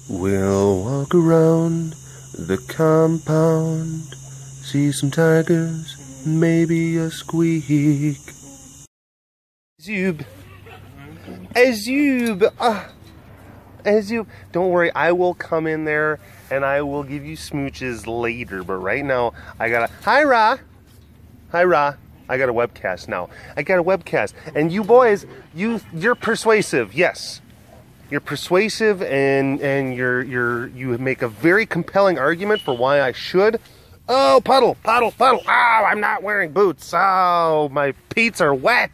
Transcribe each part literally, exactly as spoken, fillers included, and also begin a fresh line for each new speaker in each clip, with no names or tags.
We'll walk around the compound, see some tigers, maybe a squeak. Zoob. Azoob. Ah. Azoob. Don't worry, I will come in there and I will give you smooches later. But right now, I gotta. Hi, Ra. Hi, Ra. I got a webcast now. I got a webcast. And you boys, you, you're persuasive. Yes. You're persuasive, and and you're you're you make a very compelling argument for why I should. Oh, puddle, puddle, puddle! Oh, I'm not wearing boots. Oh, my feet are wet.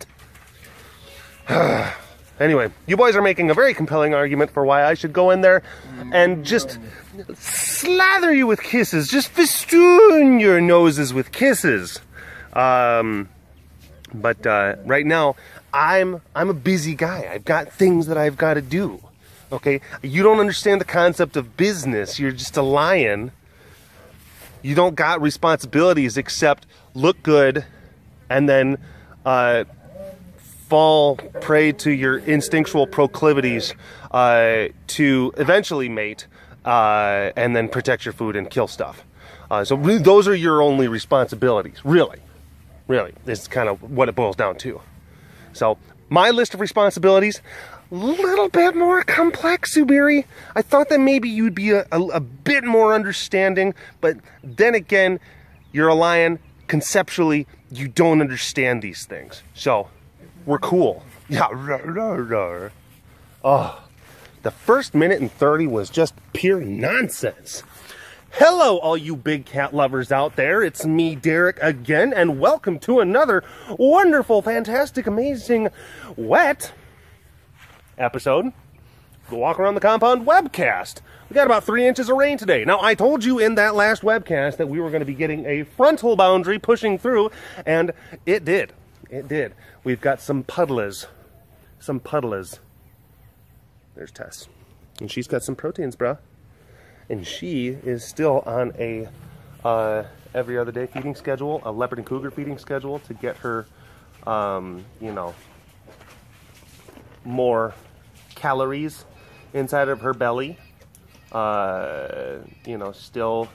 Anyway, you boys are making a very compelling argument for why I should go in there and just slather you with kisses, just festoon your noses with kisses. Um, but uh, right now, I'm I'm a busy guy. I've got things that I've got to do. Okay, you don't understand the concept of business. You're just a lion. You don't got responsibilities except look good and then uh, fall prey to your instinctual proclivities uh, to eventually mate uh, and then protect your food and kill stuff. Uh, so really, those are your only responsibilities, really. Really, this is kind of what it boils down to. So my list of responsibilities, a little bit more complex, Zubiri. I thought that maybe you'd be a, a, a bit more understanding, but then again, you're a lion. Conceptually, you don't understand these things. So, we're cool. Yeah. Oh, the first minute and thirty was just pure nonsense. Hello, all you big cat lovers out there. It's me, Derek, again, and welcome to another wonderful, fantastic, amazing, wet episode. Go walk around the compound webcast. We got about three inches of rain today. Now, I told you in that last webcast that we were going to be getting a frontal boundary pushing through, and it did. It did. We've got some puddlers. Some puddlers. There's Tess. And she's got some proteins, bruh. And she is still on a uh, every other day feeding schedule, a leopard and cougar feeding schedule to get her, um, you know, more calories inside of her belly. Uh, you know, still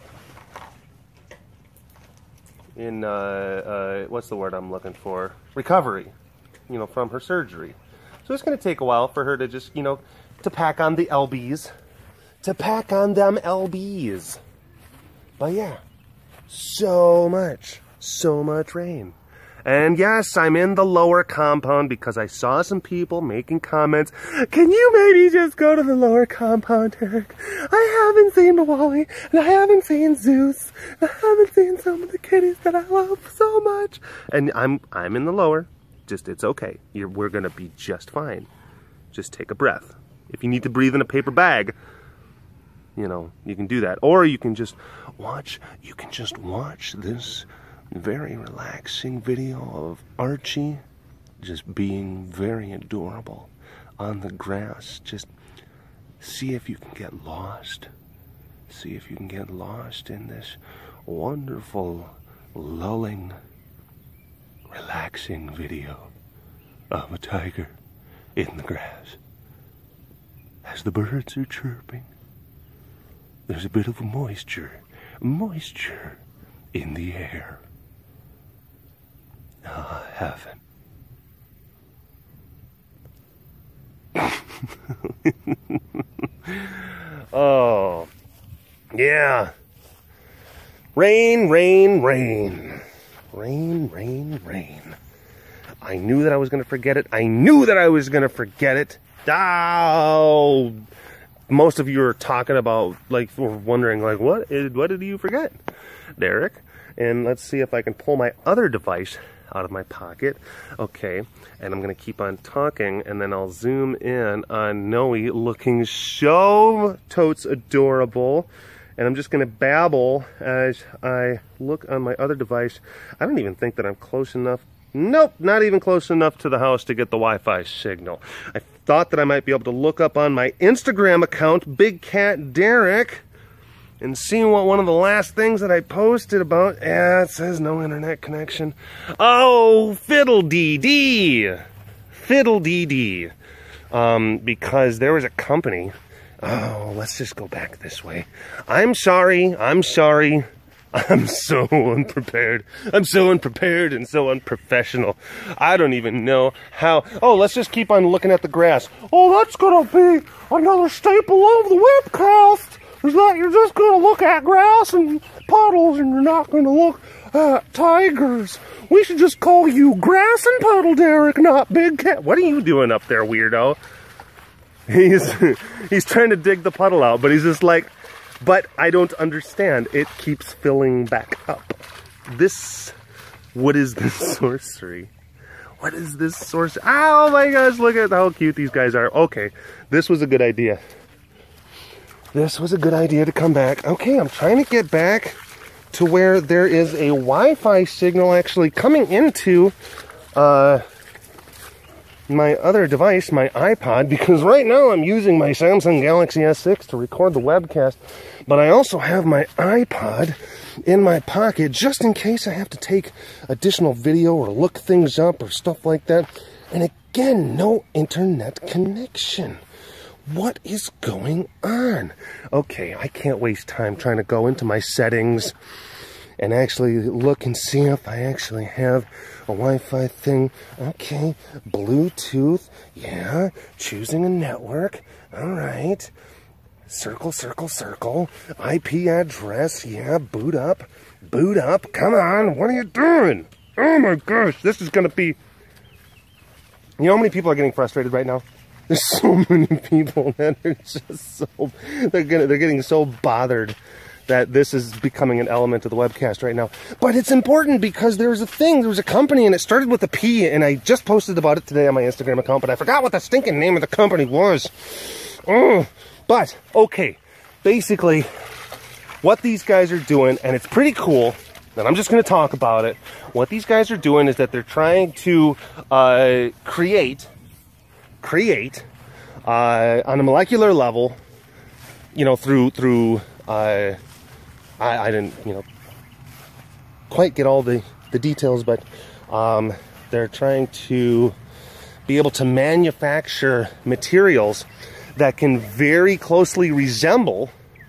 in, uh, uh, what's the word I'm looking for? Recovery, you know, from her surgery. So it's going to take a while for her to just, you know, to pack on the L Bs. To pack on them L Bs. But yeah, so much, so much rain. And yes, I'm in the lower compound because I saw some people making comments. Can you maybe just go to the lower compound, Derek? I haven't seen Wally, and I haven't seen Zeus. I haven't seen some of the kitties that I love so much. And I'm I'm in the lower. Just, it's okay. You're, we're gonna be just fine. Just take a breath. If you need to breathe in a paper bag, you know, you can do that. Or you can just watch, you can just watch this very relaxing video of Archie just being very adorable on the grass. Just see if you can get lost. See if you can get lost in this wonderful, lulling, relaxing video of a tiger in the grass. As the birds are chirping, there's a bit of moisture, moisture in the air. Ah, oh, heaven. Oh, yeah. Rain, rain, rain. Rain, rain, rain. I knew that I was going to forget it. I knew that I was going to forget it. Oh, most of you are talking about, like, we're wondering, like, what, what did you forget, Derek? And let's see if I can pull my other device out of my pocket. Okay, and I'm going to keep on talking, and then I'll zoom in on Noe looking so totes adorable. And I'm just going to babble as I look on my other device. I don't even think that I'm close enough. Nope, not even close enough to the house to get the Wi-Fi signal. I thought that I might be able to look up on my Instagram account, BigCatDerek, and see what one of the last things that I posted about. Yeah, it says no internet connection. Oh, fiddle-dee-dee. Fiddle-dee-dee. Um, because there was a company Oh, let's just go back this way. I'm sorry. I'm sorry. I'm so unprepared. I'm so unprepared and so unprofessional. I don't even know how. Oh, let's just keep on looking at the grass. Oh, that's going to be another staple of the webcast. Is that you're just going to look at grass and puddles and you're not going to look at tigers. We should just call you Grass and Puddle Derek, not Big Cat. What are you doing up there, weirdo? He's, he's trying to dig the puddle out, but he's just like, but I don't understand. It keeps filling back up. This, what is this sorcery? What is this sorcery? Oh my gosh, look at how cute these guys are. Okay, this was a good idea. This was a good idea to come back. Okay, I'm trying to get back to where there is a Wi-Fi signal actually coming into uh, my other device, my iPod, because right now I'm using my Samsung Galaxy S six to record the webcast, but I also have my iPod in my pocket just in case I have to take additional video or look things up or stuff like that. And again, no internet connection. What is going on? Okay, I can't waste time trying to go into my settings and actually look and see if I actually have a Wi-Fi thing. Okay, Bluetooth, yeah, choosing a network, all right. Circle, circle, circle, I P address, yeah, boot up, boot up, come on, what are you doing? Oh my gosh, this is gonna be, you know how many people are getting frustrated right now? There's so many people that are just so, they're gonna, they're getting so bothered that this is becoming an element of the webcast right now. But it's important because there was a thing, there was a company and it started with a P, and I just posted about it today on my Instagram account, but I forgot what the stinking name of the company was. Oh, but, okay, basically, what these guys are doing, and it's pretty cool, and I'm just gonna talk about it, what these guys are doing is that they're trying to uh, create create uh, on a molecular level, you know, through through uh, I, I didn't you know quite get all the the details, but um, they're trying to be able to manufacture materials that can very closely resemble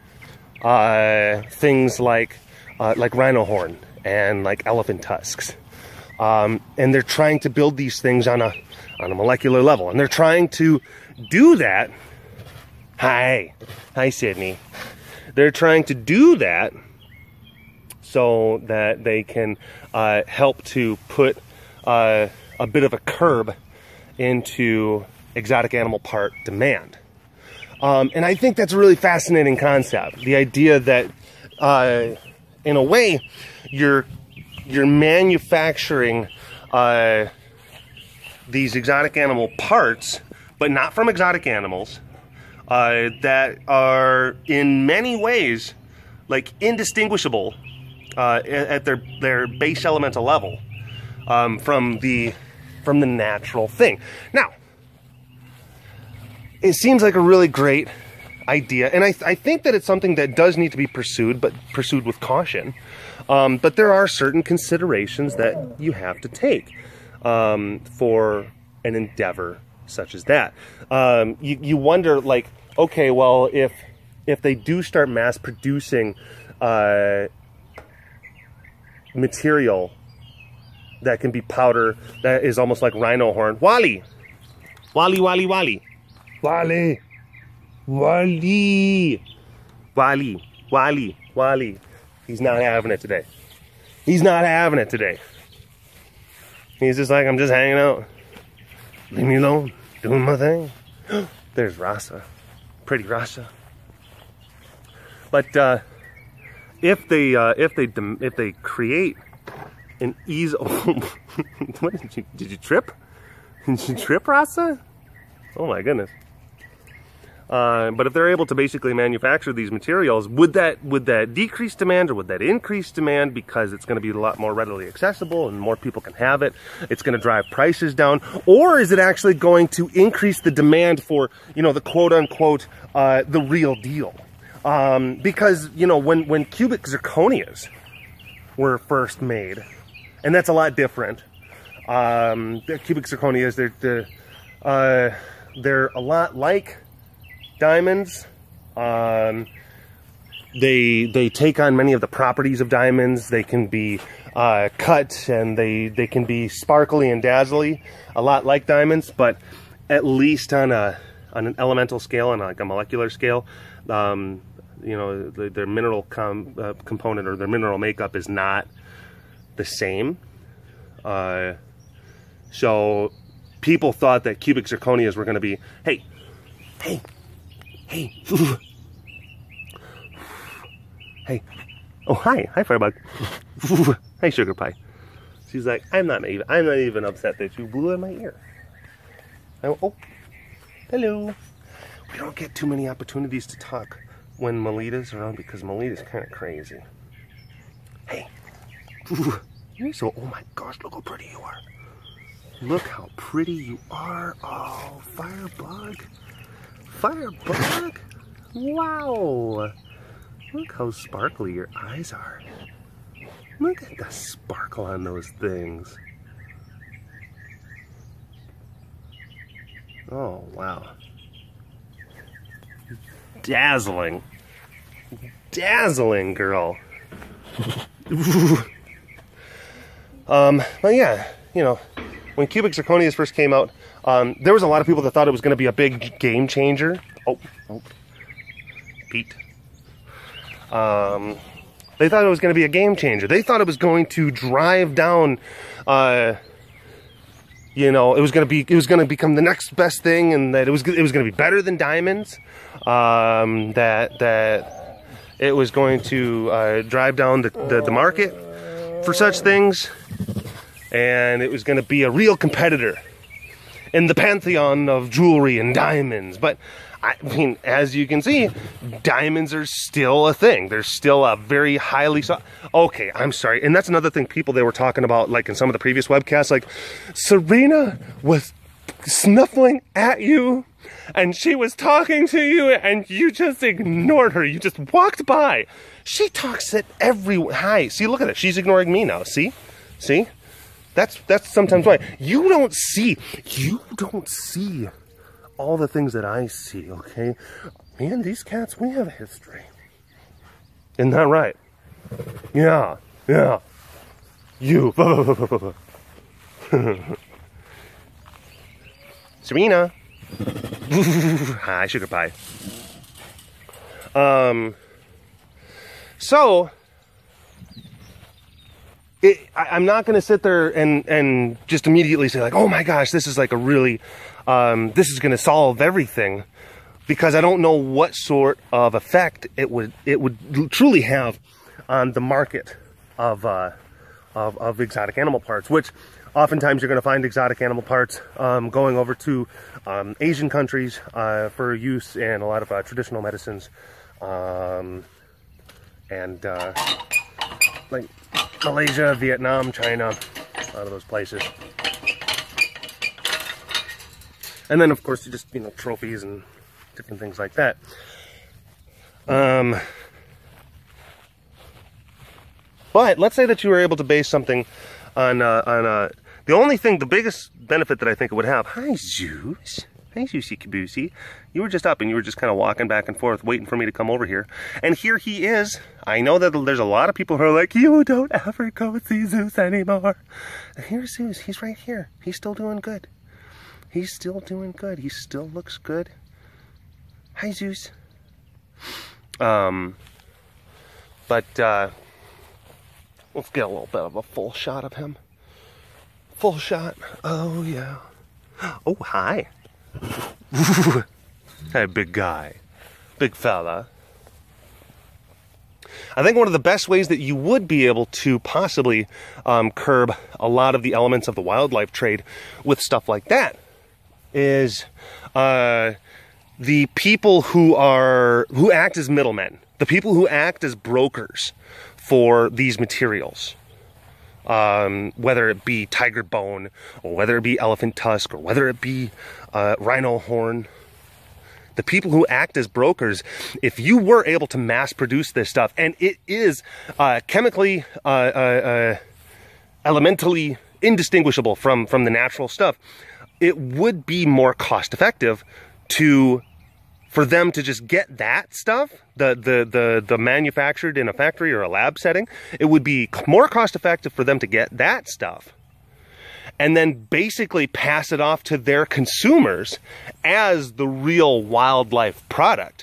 uh, things like uh, like rhino horn and like elephant tusks, um, and they're trying to build these things on a on a molecular level, and they're trying to do that. Hi, hi, Sydney. They're trying to do that so that they can uh, help to put uh, a bit of a curb into exotic animal part demand. Um, and I think that's a really fascinating concept. The idea that, uh, in a way, you're you're manufacturing uh, these exotic animal parts, but not from exotic animals, uh, that are in many ways like indistinguishable uh, at their their base elemental level um, from the from the natural thing. Now, it seems like a really great idea, and I, th I think that it's something that does need to be pursued, but pursued with caution. Um, but there are certain considerations that you have to take um, for an endeavor such as that. Um, you, you wonder, like, okay, well, if if they do start mass producing uh, material that can be powder that is almost like rhino horn, Wally, Wally, Wally, Wally. Wally, Wally, Wally, Wally, Wally. He's not having it today. He's not having it today. He's just like, I'm just hanging out. Leave me alone, doing my thing. There's Rasa, pretty Rasa. But uh, if they uh, if they if they create an ease, what did you did you trip? Did you trip, Rasa? Oh my goodness. Uh, but if they're able to basically manufacture these materials, would that would that decrease demand or would that increase demand because it's going to be a lot more readily accessible and more people can have it? It's going to drive prices down, or is it actually going to increase the demand for, you know, the quote unquote uh, the real deal? Um, because, you know, when when cubic zirconias were first made, and that's a lot different. Um, the cubic zirconias, they're the uh, they're a lot like diamonds, Um, they they take on many of the properties of diamonds. They can be uh, cut, and they they can be sparkly and dazzly, a lot like diamonds, but at least on a on an elemental scale and like a molecular scale, um, you know, the, their mineral com, uh, component or their mineral makeup is not the same. Uh, so people thought that cubic zirconias were going to be, hey, hey, hey, hey, oh hi, hi Firebug, hey Sugar Pie. She's like, I'm not even, I'm not even upset that you blew in my ear. I, oh, hello. We don't get too many opportunities to talk when Melita's around because Melita's kind of crazy. Hey, you're so, oh my gosh, look how pretty you are. Look how pretty you are. Oh, Firebug. Firebug. Wow. Look how sparkly your eyes are. Look at the sparkle on those things. Oh, wow. Dazzling. Dazzling, girl. um, well, yeah, you know, when cubic zirconias first came out, um, there was a lot of people that thought it was going to be a big game changer. Oh, oh, Pete. Um, they thought it was going to be a game changer. They thought it was going to drive down, uh, you know, it was going to be, it was going to become the next best thing, and that it was, it was going to be better than diamonds. Um, that that it was going to uh, drive down the, the the market for such things, and it was going to be a real competitor in the pantheon of jewelry and diamonds. But I mean, as you can see, diamonds are still a thing. They're still a very highly sought. Okay, I'm sorry, and that's another thing people they were talking about, like in some of the previous webcasts, like Serena was snuffling at you, and she was talking to you, and you just ignored her. You just walked by. She talks at everyone. Hi, see, look at it. She's ignoring me now. See, see. That's that's sometimes why you don't see. You don't see all the things that I see. Okay, me and these cats, we have a history. Isn't that right? Yeah, yeah. You. Serena. Hi, Sugar Pie. Um, so, it, I, I'm not going to sit there and, and just immediately say like, oh my gosh, this is like a really, um, this is going to solve everything, because I don't know what sort of effect it would, it would truly have on the market of, uh, of, of exotic animal parts, which oftentimes you're going to find exotic animal parts um, going over to um, Asian countries uh, for use in a lot of uh, traditional medicines, um, and uh, like Malaysia, Vietnam, China, a lot of those places. And then of course you just, you know, trophies and different things like that. Um, but let's say that you were able to base something on uh, on uh, the only thing, the biggest benefit that I think it would have. Hi, Zeus. Hi, Zeusy Caboosey. You were just up and you were just kind of walking back and forth, waiting for me to come over here. And here he is. I know that there's a lot of people who are like, you don't ever go see Zeus anymore. And here's Zeus. He's right here. He's still doing good. He's still doing good. He still looks good. Hi, Zeus. Um, but, uh, let's get a little bit of a full shot of him. Full shot. Oh, yeah. Oh, hi. Hey, big guy. Big fella. I think one of the best ways that you would be able to possibly um, curb a lot of the elements of the wildlife trade with stuff like that is uh, the people who are who act as middlemen, the people who act as brokers for these materials. Um, whether it be tiger bone, or whether it be elephant tusk, or whether it be uh, rhino horn. The people who act as brokers, if you were able to mass produce this stuff, and it is uh, chemically, uh, uh, uh, elementally indistinguishable from, from the natural stuff, it would be more cost effective to for them to just get that stuff, the, the, the, the manufactured in a factory or a lab setting, it would be more cost effective for them to get that stuff and then basically pass it off to their consumers as the real wildlife product.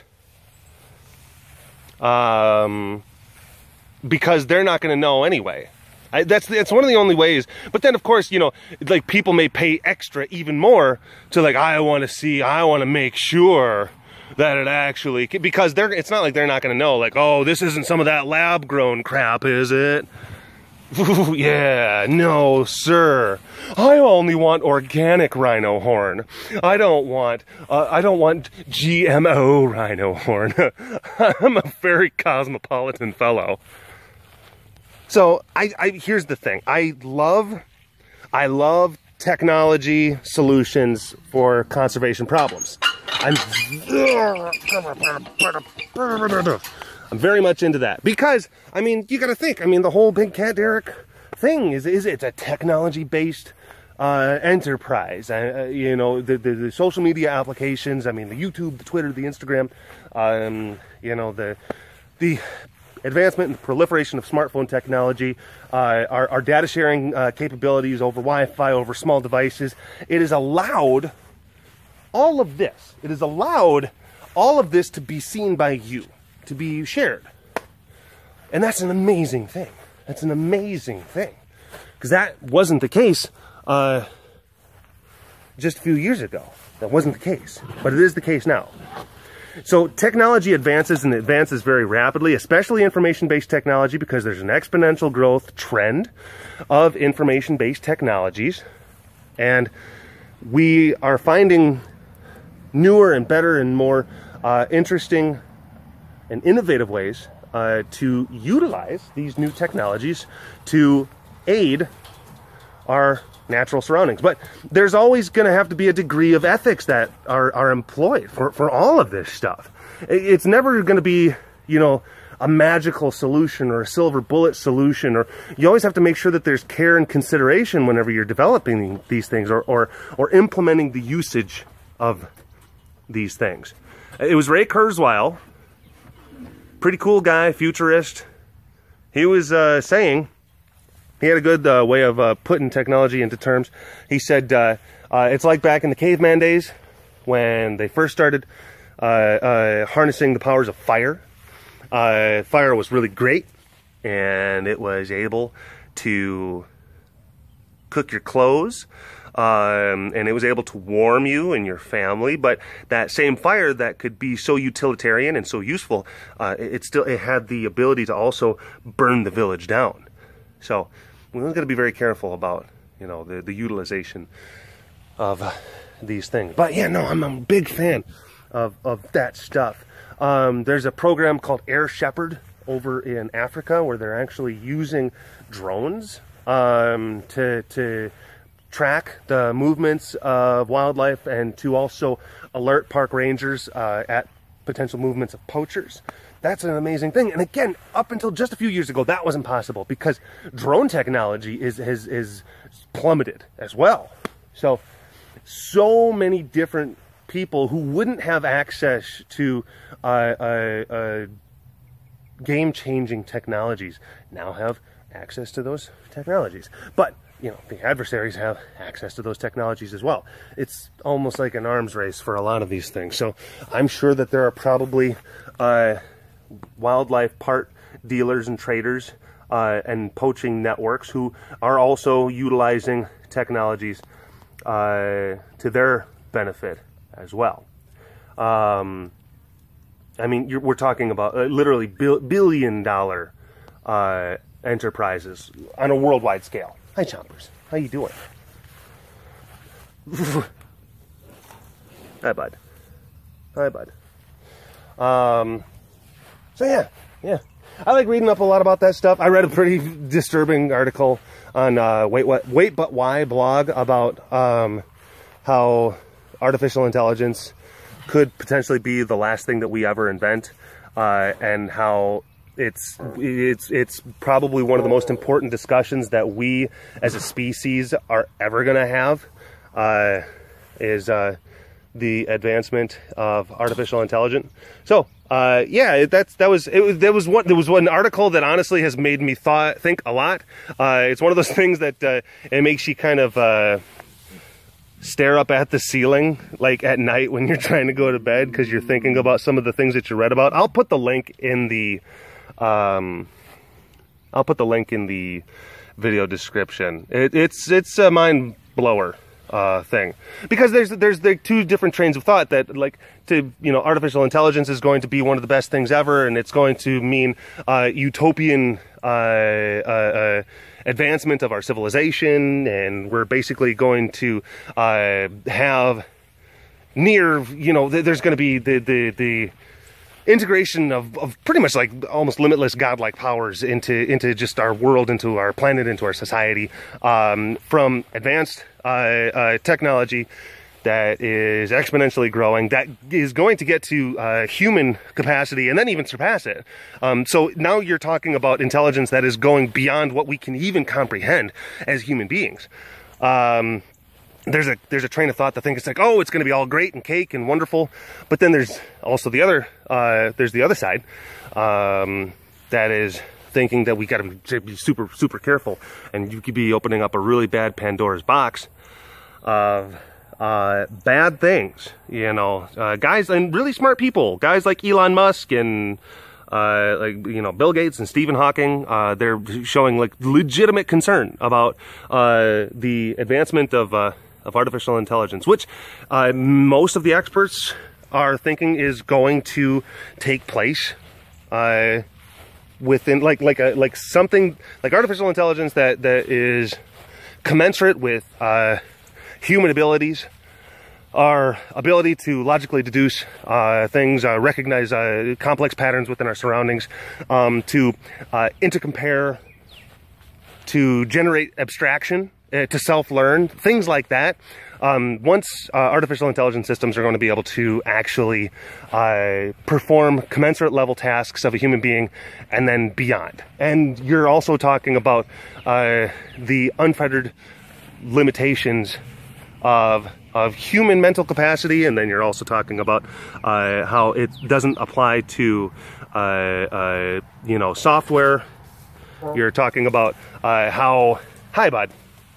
Um, because they're not going to know anyway. I, that's that's one of the only ways. But then, of course, you know, like people may pay extra even more to like, I want to see, I want to make sure that it actually, because they're, it's not like they're not going to know, like, oh, this isn't some of that lab grown crap, is it? Ooh, yeah, no, sir. I only want organic rhino horn. I don't want, uh, I don't want G M O rhino horn. I'm a very cosmopolitan fellow. So I, I, here's the thing. I love, I love technology solutions for conservation problems. I'm, I'm very much into that because, I mean, you got to think. I mean, the whole BigCatDerek thing is, is it's a technology-based uh, enterprise. Uh, you know, the, the the social media applications. I mean, the YouTube, the Twitter, the Instagram. Um, you know, the the. advancement and proliferation of smartphone technology, uh, our, our data sharing uh, capabilities over Wi-Fi, over small devices. It has allowed all of this. It has allowed all of this to be seen by you, to be shared. And that's an amazing thing. That's an amazing thing. Because that wasn't the case uh, just a few years ago. That wasn't the case. But it is the case now. So technology advances and advances very rapidly, especially information-based technology, because there's an exponential growth trend of information-based technologies. And we are finding newer and better and more uh, interesting and innovative ways uh, to utilize these new technologies to aid our natural surroundings. But there's always going to have to be a degree of ethics that are, are employed for, for all of this stuff. It's never going to be, you know, a magical solution or a silver bullet solution, or you always have to make sure that there's care and consideration whenever you're developing these things or, or, or implementing the usage of these things. It was Ray Kurzweil, pretty cool guy, futurist. He was uh, saying, he had a good uh, way of uh, putting technology into terms. He said, uh, uh, it's like back in the caveman days when they first started uh, uh, harnessing the powers of fire. Uh, fire was really great, and it was able to cook your clothes, um, and it was able to warm you and your family. But that same fire that could be so utilitarian and so useful, uh, it, it still it had the ability to also burn the village down. So we're going to be very careful about, you know, the, the utilization of uh, these things. But yeah, no, I'm, I'm a big fan of, of that stuff. Um, there's a program called Air Shepherd over in Africa where they're actually using drones um, to, to track the movements of wildlife and to also alert park rangers uh, at potential movements of poachers. That's an amazing thing. And again, up until just a few years ago, that wasn't possible because drone technology is, is, is plummeted as well. So, so many different people who wouldn't have access to uh, uh, uh, game-changing technologies now have access to those technologies. But, you know, the adversaries have access to those technologies as well. It's almost like an arms race for a lot of these things. So I'm sure that there are probably uh, wildlife part dealers and traders uh, and poaching networks who are also utilizing technologies uh, to their benefit as well. Um, I mean, you're, we're talking about uh, literally bil billion dollar uh, enterprises on a worldwide scale. Hi, Chompers. How you doing? Hi, bud. Hi, bud. Um, so yeah, yeah. I like reading up a lot about that stuff. I read a pretty disturbing article on uh, Wait What Wait But Why blog about um, how artificial intelligence could potentially be the last thing that we ever invent, uh, and how it's it's it's probably one of the most important discussions that we as a species are ever going to have. Uh, is uh, the advancement of artificial intelligence. So, uh, yeah, that's that was it. Was, there was one there was one article that honestly has made me thought think a lot. Uh, it's one of those things that uh, it makes you kind of uh, stare up at the ceiling like at night when you're trying to go to bed because you're thinking about some of the things that you read about. I'll put the link in the um, I'll put the link in the video description. It, it's it's a mind blower. Uh, thing, because there's there's the two different trains of thought that, like, to you know artificial intelligence is going to be one of the best things ever, and it's going to mean uh, utopian uh, uh, uh, advancement of our civilization, and we're basically going to uh, have near you know th there's going to be the the the integration of, of pretty much like almost limitless godlike powers into into just our world, into our planet, into our society, um, from advanced uh, uh, technology that is exponentially growing, that is going to get to uh, human capacity and then even surpass it. Um, so now you're talking about intelligence that is going beyond what we can even comprehend as human beings. Um, There's a there's a train of thought that thinks it's like, oh, it's going to be all great and cake and wonderful, but then there's also the other uh, there's the other side um, that is thinking that we got to be super super careful, and you could be opening up a really bad Pandora's box of uh, bad things, you know, uh, guys and really smart people, guys like Elon Musk and uh, like you know Bill Gates and Stephen Hawking. Uh, they're showing like legitimate concern about uh, the advancement of uh, of artificial intelligence, which uh, most of the experts are thinking is going to take place uh, within like like a like something like artificial intelligence that that is commensurate with uh, human abilities, our ability to logically deduce uh, things, uh, recognize uh, complex patterns within our surroundings, um, to uh, intercompare, to generate abstraction, uh, to self-learn, things like that. Um, once uh, artificial intelligence systems are going to be able to actually uh, perform commensurate level tasks of a human being and then beyond. And you're also talking about uh, the unfettered limitations of of human mental capacity, and then you're also talking about uh, how it doesn't apply to uh, uh, you know software. You're talking about uh, how hi bud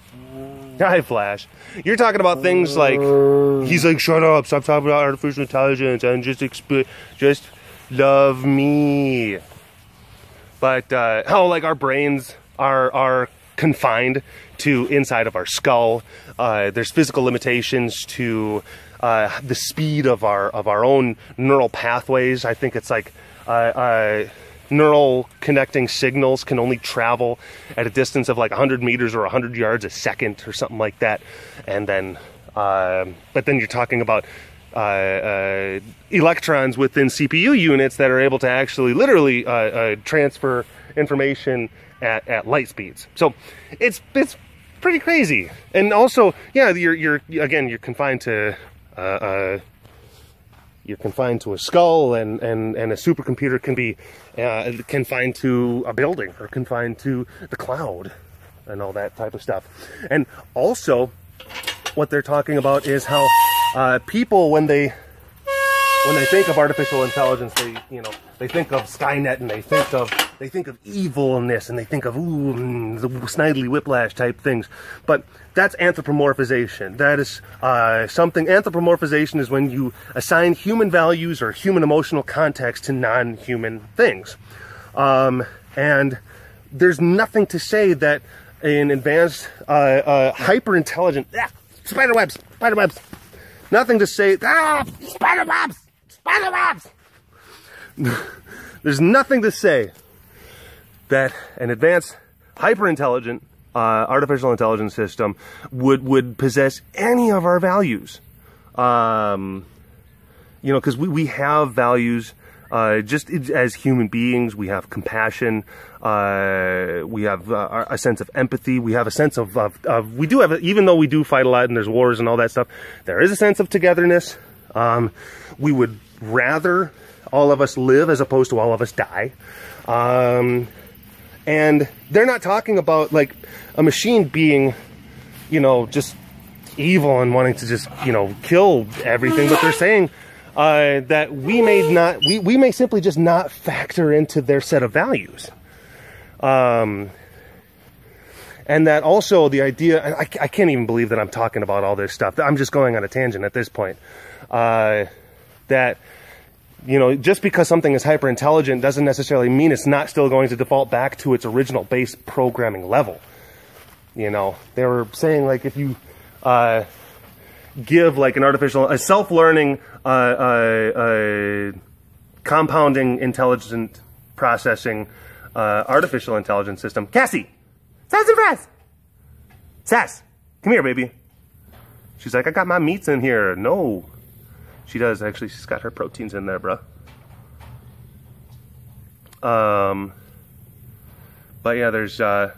hi Flash. You're talking about things like he's like shut up, stop talking about artificial intelligence and just exp just love me. But uh, how like our brains are are confined to inside of our skull. Uh, there's physical limitations to uh, the speed of our of our own neural pathways. I think it's like uh, uh, neural connecting signals can only travel at a distance of like one hundred meters or one hundred yards a second or something like that. And then, uh, but then you're talking about uh, uh, electrons within C P U units that are able to actually literally uh, uh, transfer information at, at light speeds. So it's it's pretty crazy. And also, yeah, you're you're again you're confined to uh, uh, you're confined to a skull, and and and a supercomputer can be uh, confined to a building or confined to the cloud and all that type of stuff. And also, what they're talking about is how uh, people when they when they think of artificial intelligence, they you know they think of Skynet, and they think of they think of evilness, and they think of ooh mm, the Snidely Whiplash type things. But that's anthropomorphization. That is uh, something. Anthropomorphization is when you assign human values or human emotional context to non-human things. Um, and there's nothing to say that an advanced, uh, uh, hyper-intelligent ah, spider webs, spider webs. Nothing to say ah spider webs, spider webs. There's nothing to say that an advanced, hyper-intelligent, uh, artificial intelligence system would would possess any of our values. Um, you know, because we, we have values uh, just as human beings. We have compassion. Uh, we have uh, a sense of empathy. We have a sense of, of, of we do have, a, even though we do fight a lot and there's wars and all that stuff, there is a sense of togetherness. Um, we would rather all of us live as opposed to all of us die. Um, and they're not talking about like a machine being, you know, just evil and wanting to just, you know, kill everything, but they're saying uh, that we may not, we, we may simply just not factor into their set of values. Um, and that also the idea, I, I can't even believe that I'm talking about all this stuff. I'm just going on a tangent at this point. Uh, that, you know, just because something is hyper intelligent doesn't necessarily mean it's not still going to default back to its original base programming level. You know, they were saying, like, if you uh, give, like, an artificial, a self-learning, uh, uh, uh, compounding, intelligent processing, uh, artificial intelligence system. Cassie! Sass and Frass! Sass! Come here, baby. She's like, I got my meats in here. No. She does, actually. She's got her proteins in there, bruh. Um, but, yeah, there's... Uh,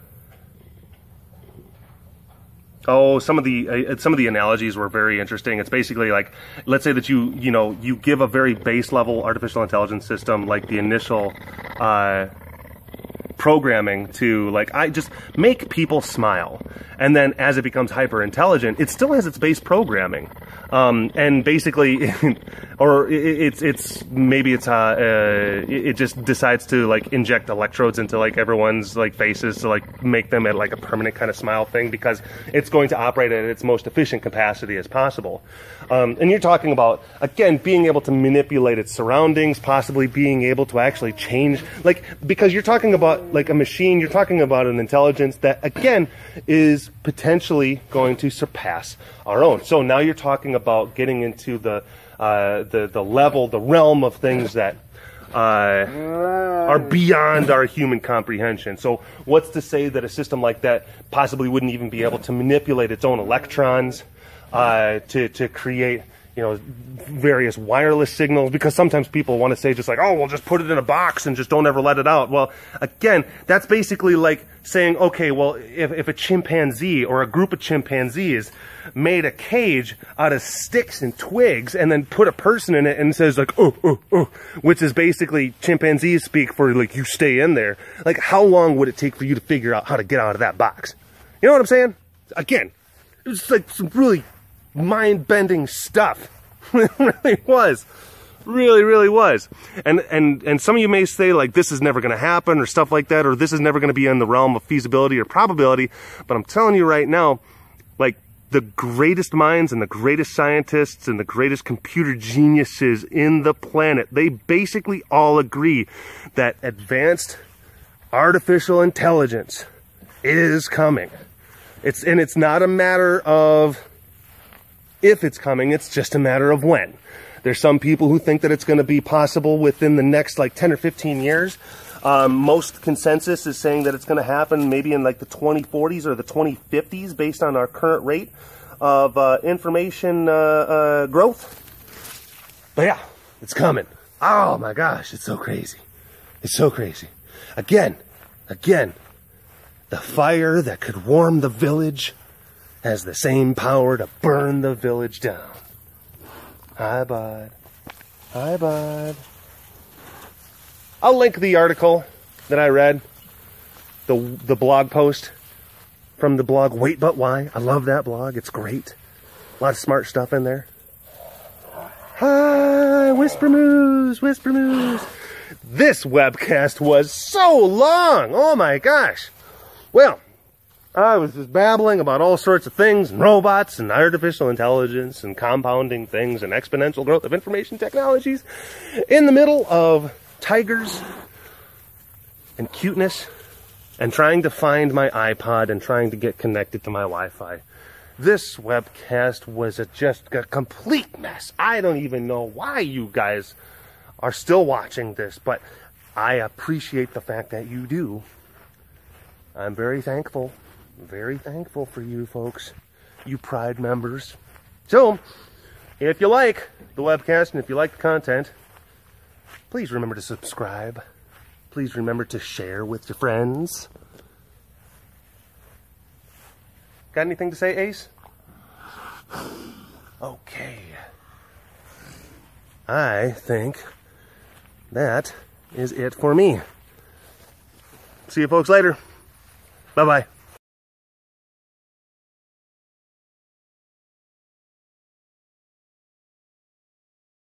Oh, some of the uh, some of the analogies were very interesting. It's basically like, let's say that you you know you give a very base level artificial intelligence system like the initial uh, programming to, like, I just make people smile, and then as it becomes hyper intelligent, it still has its base programming, um, and basically, or it's it's maybe it's uh, uh it just decides to, like, inject electrodes into, like, everyone's, like, faces to, like, make them at, like, a permanent kind of smile thing, because it's going to operate at its most efficient capacity as possible. Um, and you're talking about, again, being able to manipulate its surroundings, possibly being able to actually change, like, because you're talking about, like, a machine, you're talking about an intelligence that, again, is potentially going to surpass our own. So now you're talking about getting into the uh, the the level, the realm of things that uh, are beyond our human comprehension. So what's to say that a system like that possibly wouldn't even be able to manipulate its own electrons uh, to to create, you know, various wireless signals? Because sometimes people want to say just like, oh, well, just put it in a box and just don't ever let it out. Well, again, that's basically like saying, okay, well, if, if a chimpanzee or a group of chimpanzees made a cage out of sticks and twigs and then put a person in it and says like, oh, oh, oh, which is basically chimpanzees speak for, like, you stay in there. Like, how long would it take for you to figure out how to get out of that box? You know what I'm saying? Again, it was like some really mind-bending stuff. It really was. Really, really was. And and and some of you may say, like, this is never going to happen or stuff like that, or this is never going to be in the realm of feasibility or probability. But I'm telling you right now, like, the greatest minds and the greatest scientists and the greatest computer geniuses in the planet, they basically all agree that advanced artificial intelligence is coming. It's and it's not a matter of if it's coming, it's just a matter of when. There's some people who think that it's going to be possible within the next, like, ten or fifteen years. Um, most consensus is saying that it's going to happen maybe in, like, the twenty forties or the twenty fifties based on our current rate of uh, information uh, uh, growth. But yeah, it's coming. Oh my gosh, it's so crazy. It's so crazy. Again, again, the fire that could warm the village has the same power to burn the village down. Hi, bud. Hi, bud. I'll link the article that I read, the the blog post from the blog Wait But Why. I love that blog. It's great. A lot of smart stuff in there. Hi, Whisper Moose, Whisper Moose. This webcast was so long. Oh, my gosh. Well, I was just babbling about all sorts of things, and robots, and artificial intelligence, and compounding things, and exponential growth of information technologies, in the middle of tigers, and cuteness, and trying to find my iPod, and trying to get connected to my Wi-Fi. This webcast was a, just a complete mess. I don't even know why you guys are still watching this, but I appreciate the fact that you do. I'm very thankful. Very thankful for you folks, you Pride members. So, if you like the webcast and if you like the content, please remember to subscribe. Please remember to share with your friends. Got anything to say, Ace? Okay. I think that is it for me. See you folks later. Bye-bye.